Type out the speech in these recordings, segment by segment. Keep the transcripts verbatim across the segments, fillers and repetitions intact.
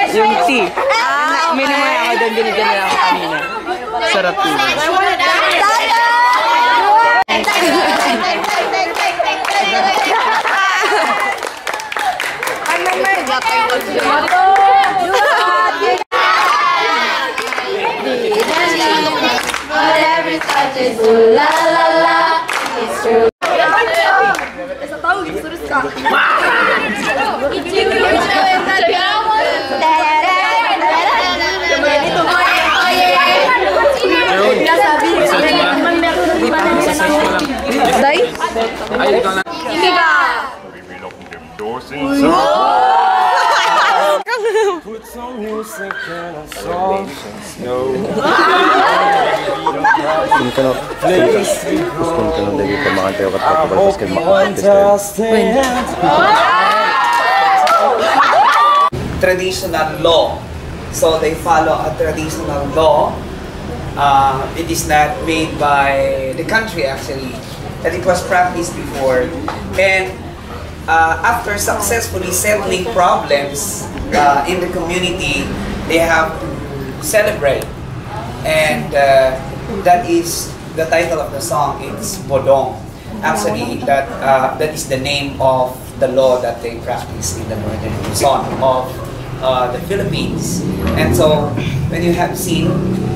Yung tea. May naman ako doon, binigyan nila ako kanina. Sarap tea. Every touch is ooh la la la. It's true. Day? Put some music and a song. No. Traditional law. So they follow a traditional law. Uh, it is not made by the country actually, that it was practiced before. And uh, after successfully settling problems uh, in the community, they have to celebrate. And uh, that is the title of the song. It's Bodong. Actually, that uh, that is the name of the law that they practice in the northern Luzon of uh, the Philippines. And so, when you have seen,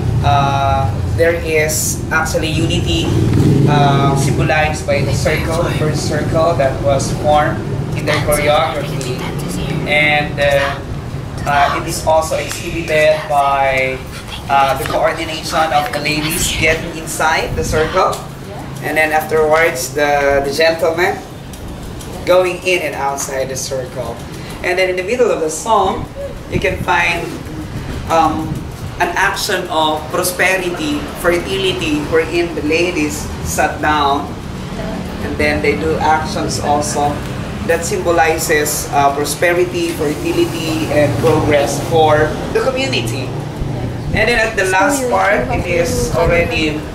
uh, there is actually unity uh, symbolized by the circle, the first circle that was formed in their choreography, and uh, uh, it is also exhibited by uh, the coordination of the ladies getting inside the circle. And then afterwards, the, the gentlemen going in and outside the circle. And then in the middle of the song, you can find um, an action of prosperity, fertility, wherein the ladies sat down. And then they do actions also that symbolizes uh, prosperity, fertility, and progress for the community. And then at the last part, it is already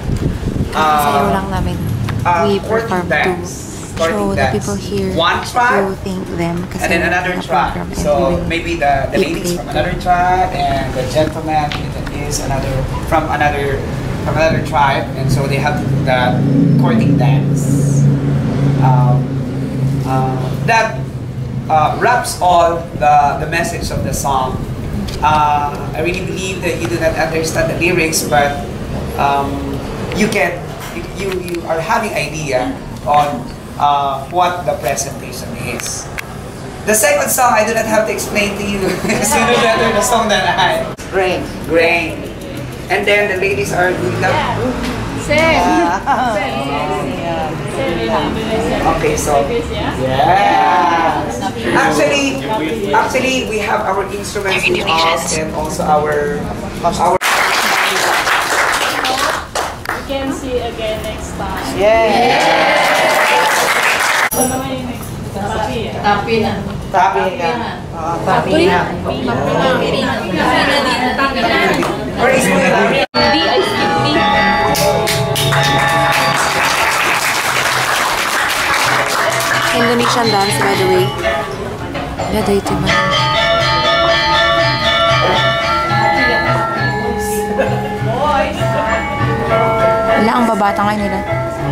Sayaw lang namin. Uh, We perform to show the people here one tribe, to thank them. and then another tribe. So maybe the, the ladies from another tribe and the gentleman is another from another from another tribe, and so they have to do that courting dance. Um, uh, that uh, wraps all the the message of the song. Uh, I really believe that you do not understand the lyrics, but um, you can, you, you are having idea on uh, what the presentation is. The second song, I do not have to explain to you. Sooner better the song than I. Grain. Grain. And then the ladies are doing that. Same. Okay, so yeah. Actually, actually, we have our instruments with us and also our our. Can see again next time. Yeah. Tapi na. Tapi na. Tapi na. Where is Muna? Indonesian dance, by the way. Ganda ito man. Wala ang babata ngayon nila.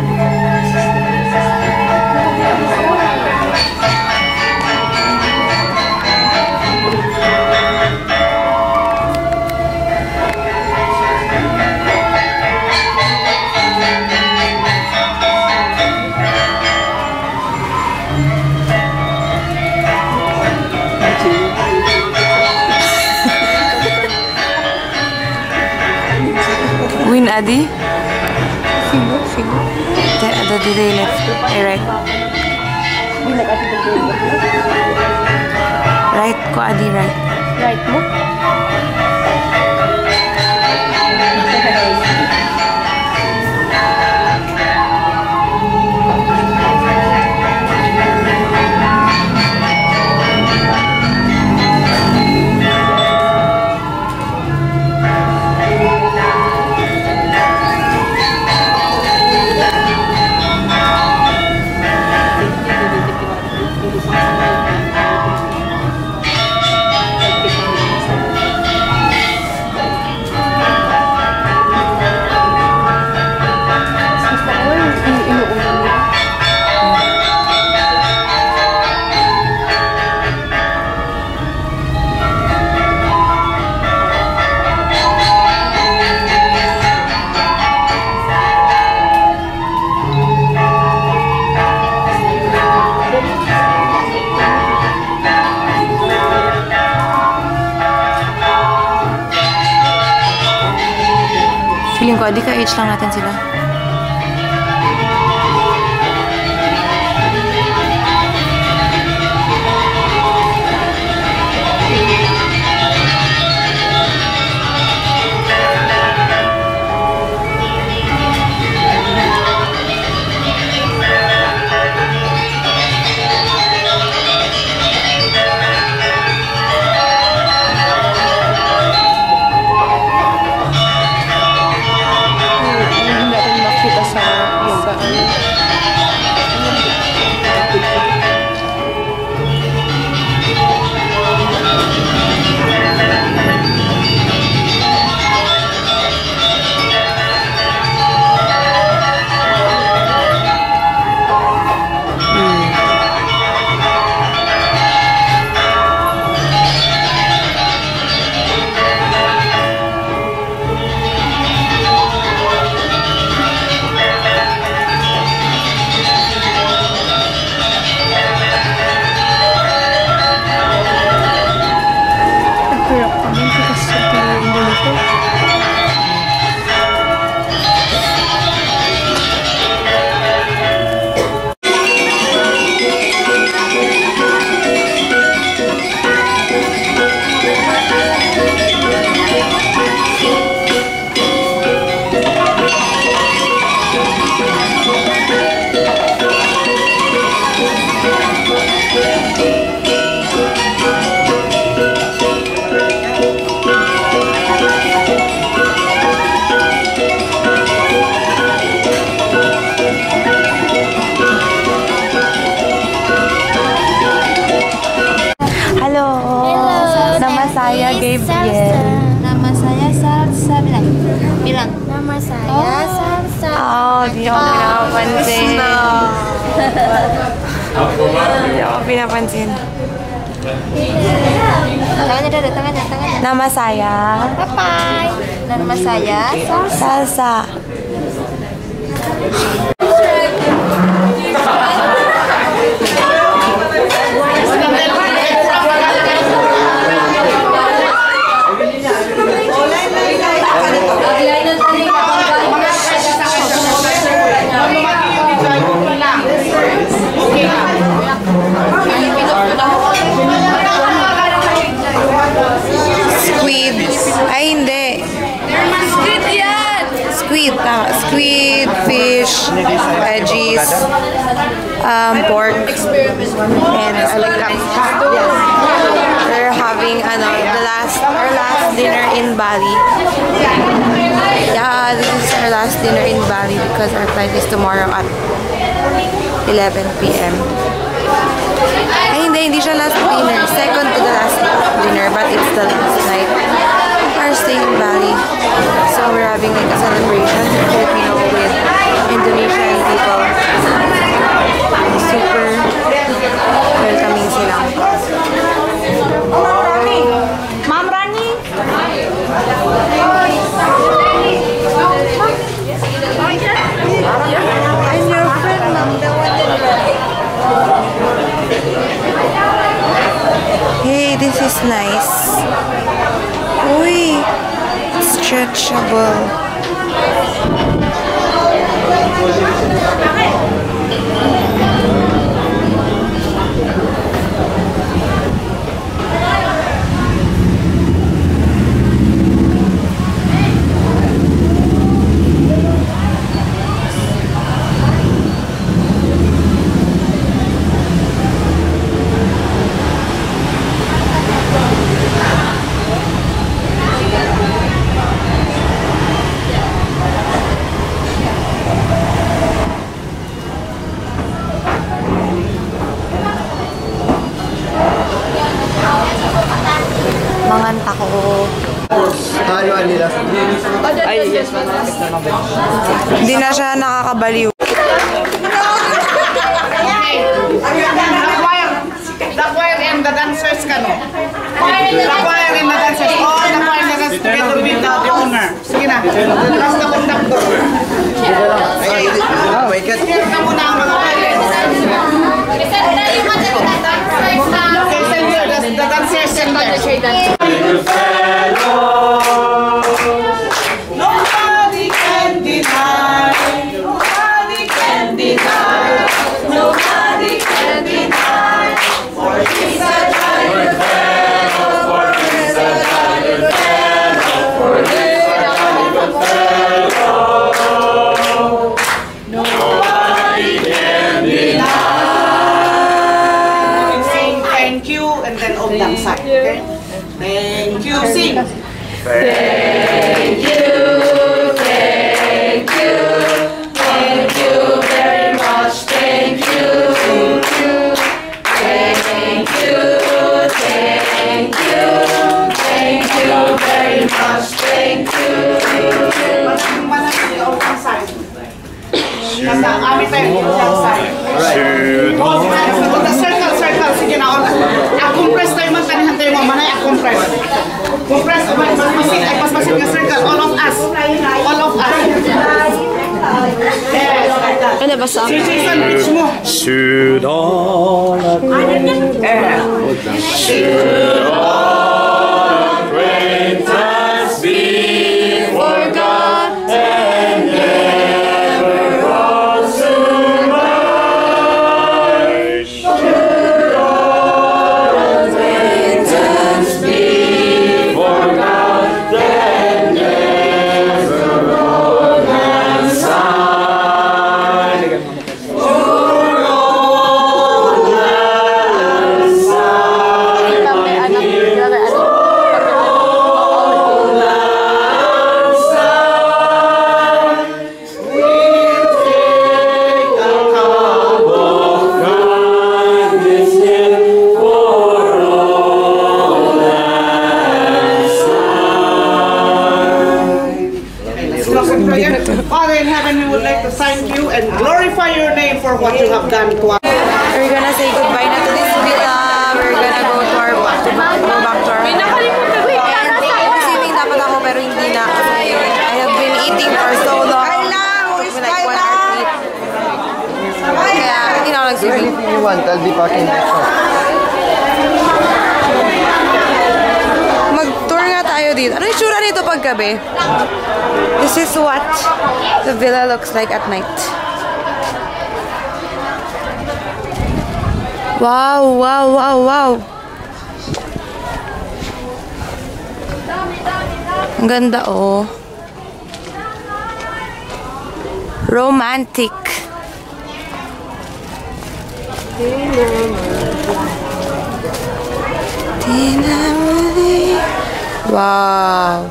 Win Adi? Figo, figo. The, the, the, the left, eh, right. Right ko, Adi, right. Right mo? Feeling ko, di ka age lang natin sila. saya Gabriel. Nama saya Salsa. Bilang. Bilang. Nama saya Salsa. Oh, di ako pinapansin. Di ako pinapansin. Tangannya dada, tangannya, tangannya. Nama saya. Bye. Nama saya Salsa. Squid. Ay, hindi. Squid yan! Squid. Tama. Squid, fish, veggies, um, pork, and alagam. Yes. We're having ano, the last, our last dinner in Bali. Yeah, this is our last dinner in Bali because our flight is tomorrow at eleven p m Ay, hindi. Hindi siya last dinner. Second to the last dinner, but it's the last night. Our stay in Bali. So we're having like a celebration Filipino with Indonesian people. Super welcoming sila. Ma'am Rani! I'm your friend, Ma'am. The one that... Hey, this is nice. Uy, stretchable. Manganta ko. Haluan nila. Ay, yes, man. Hindi na siya nakakabaliw. The choir and the dancers ka, no? The choir and the dancers. Oh, the choir and the dancers together with the owner. Sige na. Last na conductor. Ah, wait ka. Sige na muna ang mga parents. Okay, send here. The dancers send there. Nobody sing. Thank you, thank you, thank you very much, thank you, thank you, thank you, thank you, thank you very much, thank you. Kanda, kami tayo outside. Circle, circle, sige na. A-compress tayo man, tanihan tayo mo. Manay, a-compress. Compress, paspasin, ay paspasin nga circle. All of us. All of us. Yes. Ano ba sa? Si Jason, pitch mo. Should all Should all great times be forgot and never consumed? Should all great times be forgot and never romanced? Father in heaven, we would like to thank you and glorify your name for what you have done to us. We're gonna say goodbye na to this villa. We're gonna go to our to go back to our and receiving dapat ako pero hindi na. Kasi I have been eating for so long. It's been like one hour to eat. Kaya hindi na ako nag-swimming. If you want, I'll be packing next one. Mag-tour nga tayo dito. Ano yung tsura nito paggabi? This is what the villa looks like at night. Wow, wow, wow, wow. Ang ganda, oh. Romantic. Wow.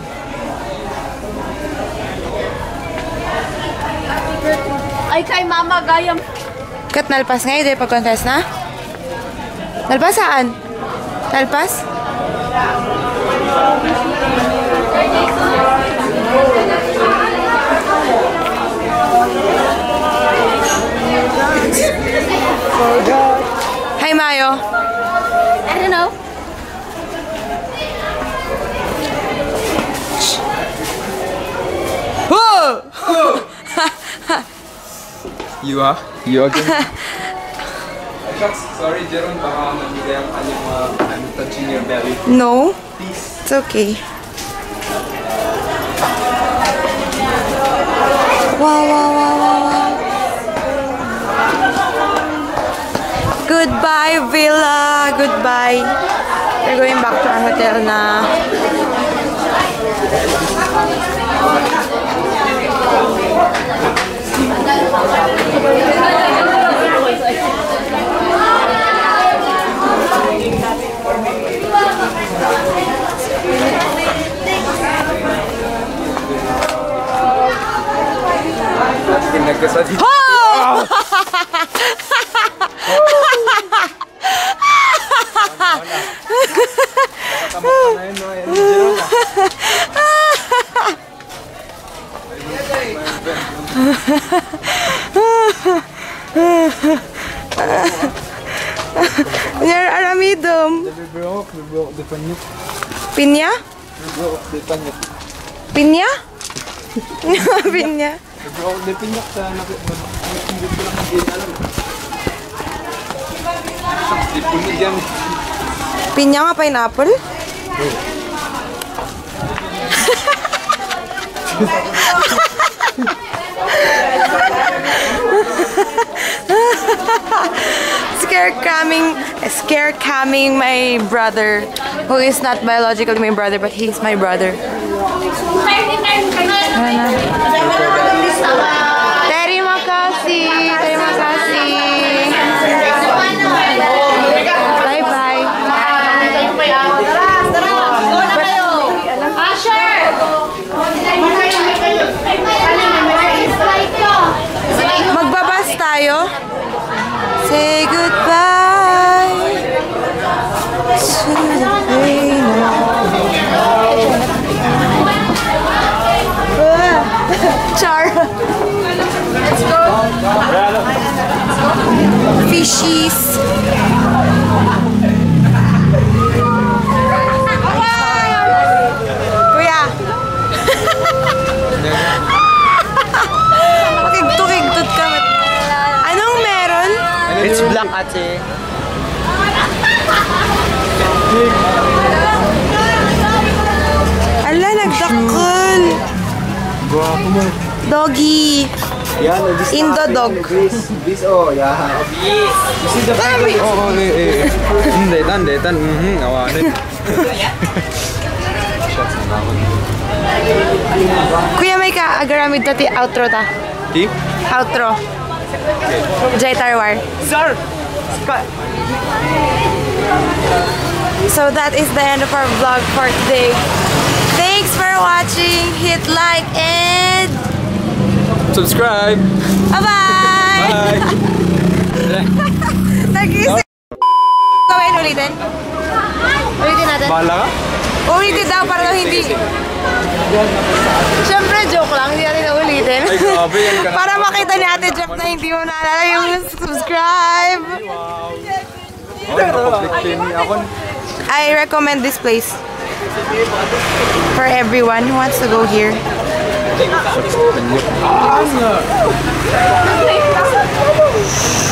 Ay, kay Mama Gayam. Kat nalpas nga yun, pag-contest na? Nalpas saan? Nalpas? Hi, Mayo. I don't know. You are? You again? Sorry, Jerome, baka nabigay ang kanyang uh, I'm touching your belly. No. It's okay. Wow, wow, wow, wow, wow. Goodbye, Villa. Goodbye. We're going back to our hotel na. Pinagkasali. Oh! You're aramidum. Pinya? Pinya? Pinya? Pinya nga pineapple? Scare camming, scare camming my brother, who is not biologically my brother, but he's my brother. Terima kasih, terima kasih. Bye bye. cheese. Kuya. Kigto-kigtot ka. Anong meron? It's black ate. Ala, nagdakol. Guwapo mo. Doggy. Yan, this Indo dog. This, this, oh, yeah. This. You see the picture? Oh, oh, eh, eh. Hindi, tan, hindi, tan. Mhm, awanin. Kuya, may ka agaramid na ti outro ta. Ti? Outro. Jai Tarwar. Sir! So that is the end of our vlog for today. Thanks for watching. Hit like and Subscribe! bye-bye! Bye! Nag-isip. Gawin ulitin. Ulitin natin. Bahala ka? Ulitin daw para daw hindi. Siyempre, joke lang. Hindi natin ulitin. Ay, grabe yan ka na. Para makita ni Ate Jeff na hindi mo naalala yung subscribe. Oh, naka-public pin ako. I recommend this place for everyone who wants to go here. Ano?